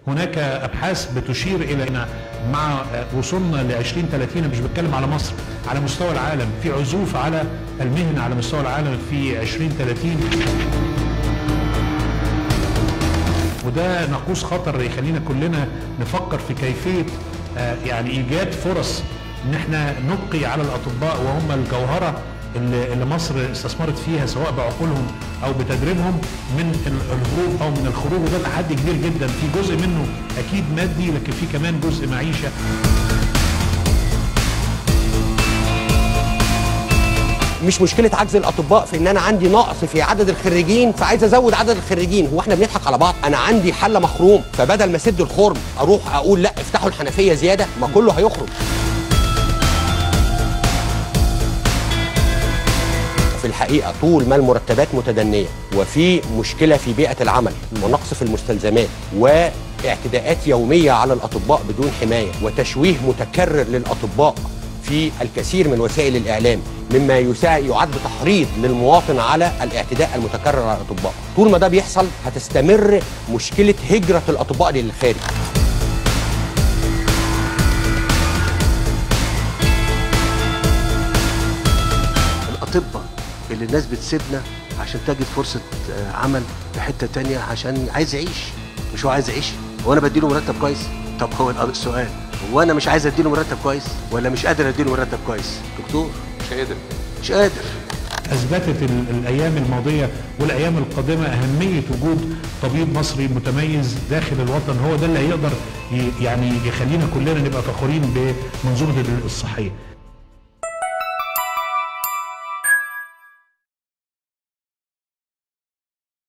هناك ابحاث بتشير الى ان مع وصولنا ل 2030 مش بتكلم على مصر، على مستوى العالم في عزوف على المهنه على مستوى العالم في 2030، وده ناقوس خطر يخلينا كلنا نفكر في كيفيه يعني ايجاد فرص ان احنا نبقي على الاطباء وهم الجوهره اللي مصر استثمرت فيها سواء بعقولهم او بتدريبهم من الهروب او من الخروج. وده تحدي كبير جدا، في جزء منه اكيد مادي لكن في كمان جزء معيشه. مش مشكله عجز الاطباء في ان انا عندي نقص في عدد الخريجين فعايز ازود عدد الخريجين. هو احنا بنضحك على بعض؟ انا عندي حله مخروم فبدل ما اسد الخرم اروح اقول لا افتحوا الحنفيه زياده، ما كله هيخرج. في الحقيقة طول ما المرتبات متدنية وفي مشكلة في بيئة العمل ونقص في المستلزمات واعتداءات يومية على الأطباء بدون حماية وتشويه متكرر للأطباء في الكثير من وسائل الإعلام مما يعد تحريض للمواطن على الاعتداء المتكرر على الأطباء، طول ما ده بيحصل هتستمر مشكلة هجرة الأطباء للخارج. الأطباء اللي الناس بتسيبنا عشان تجد فرصة عمل في حتة تانية عشان عايز يعيش، مش هو عايز يعيش، هو أنا بديله مرتب كويس؟ طب هو السؤال، هو أنا مش عايز أديله مرتب كويس ولا مش قادر أديله مرتب كويس؟ دكتور مش قادر. اثبتت الايام الماضيه والايام القادمه اهميه وجود طبيب مصري متميز داخل الوطن، هو ده اللي هيقدر يعني يخلينا كلنا نبقى فخورين بمنظومه الصحيه.